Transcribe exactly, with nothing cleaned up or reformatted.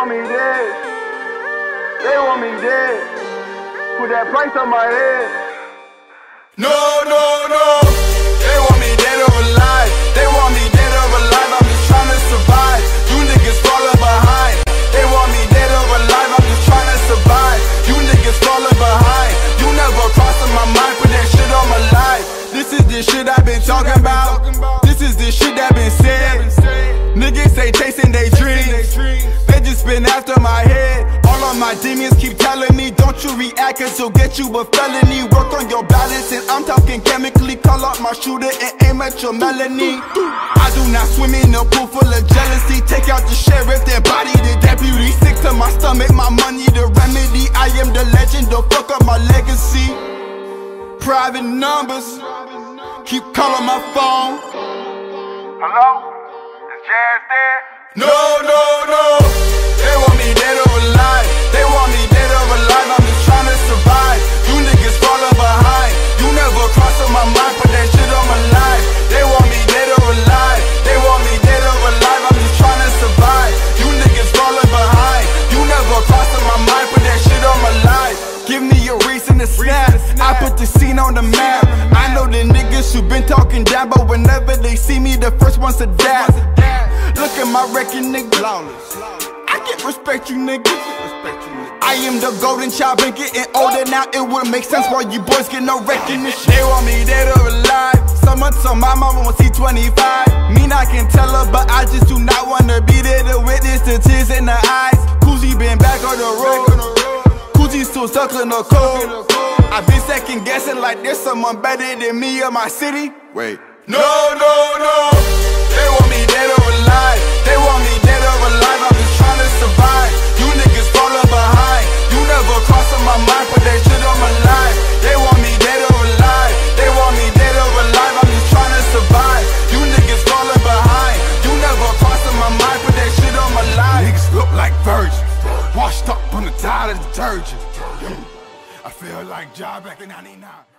want me dead. They want me dead. Put that price on my head. No, no, no. They want me dead or alive. They want me dead or alive. I'm just trying to survive. You niggas falling behind. They want me dead or alive. I'm just trying to survive. You niggas falling behind. You never crossing my mind. Put that shit on my life. This is the shit I've been talking about. This is the shit that been said. Niggas say chasing they dreams. They just been after my head. All of my demons keep telling me, don't you react, cause you'll get you a felony. Work on your balance, and I'm talking chemically. Call out my shooter and aim at your melanie. I do not swim in a pool full of jealousy. Take out the sheriff, then body the deputy. Sick to my stomach, my money the remedy. I am the legend, don't fuck up my legacy. Private numbers, keep calling my phone. Hello? Is Jazz there? No, no, no. They want me dead or alive. They want me dead or alive. I'm just trying to survive. You niggas falling behind. You never crossing my mind. Put that shit on my life. They want me dead or alive. They want me dead or alive. I'm just trying to survive. You niggas falling behind. You never crossing my mind. Put that shit on my life. Give me a reason to snap. I put the scene on the map. I know the niggas who been talking down, but whenever they see me, the first ones to dap. Look at my record, nigga. I can't respect you, nigga. I am the golden child, been getting older now. It wouldn't make sense why you boys get no recognition. They want me dead or alive. Someone told my mama won't see twenty-five. Mean I can tell her, but I just do not wanna be there to witness the tears in her eyes. Kuzi been back on the road. Kuzi still stuck in the cold. I've been second guessing like there's someone better than me in my city. Wait. No, no, no. They want me dead or alive. They want me dead or alive. I'm just trying to survive. You niggas falling behind. You never crossing my mind. Put that shit on my life. They want me dead or alive. They want me dead or alive. I'm just trying to survive. You niggas falling behind. You never crossing my mind. Put that shit on my life. Niggas look like virgins, washed up on the tide of detergent. I feel like Ja back in ninety-nine.